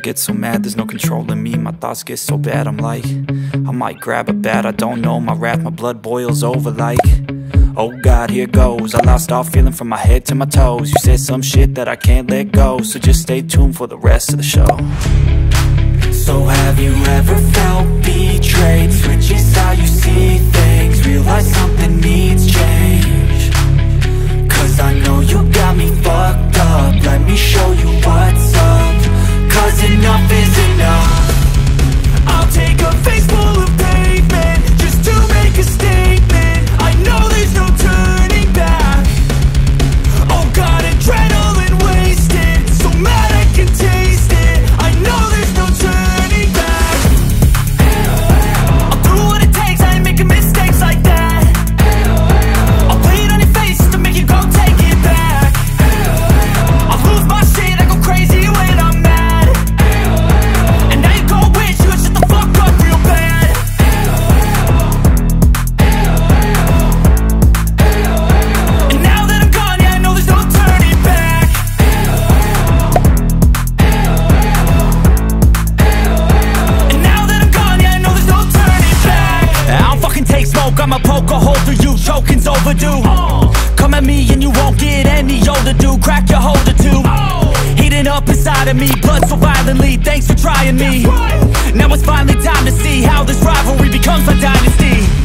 get so mad, there's no controlling me. My thoughts get so bad, I'm like, I might grab a bat, I don't know. My wrath, my blood boils over like, oh God, here goes. I lost all feeling from my head to my toes. You said some shit that I can't let go, so just stay tuned for the rest of the show. So have you ever felt betrayed? Switches how you see things, realize something needs change. Cause I know you got me fucked up, let me show you what's up. Cause enough is enough. I'll take a face full of pavement just to make a statement. I know there's no turning back. Oh God, adrenaline wasted, so mad I can taste it. I know there's no turning back. I'll do what it takes, I ain't making mistakes like that. I'll play it on your face just to make you go take it back. I'll lose my shit, I go crazy when I'm mad. And now you go wish you would shut the fuck up real bad. And now that I'm gone, yeah, I know there's no turning back. And now that I'm gone, yeah, I know there's no turning back. I don't fucking take smoke, I'ma poke a hole through you, choking's overdue. Come at me and you won't get any older, dude. Crack your holder too. Heating up inside of me, blood so violently, thanks for trying me. Now it's finally time to see how this rivalry becomes a dynasty.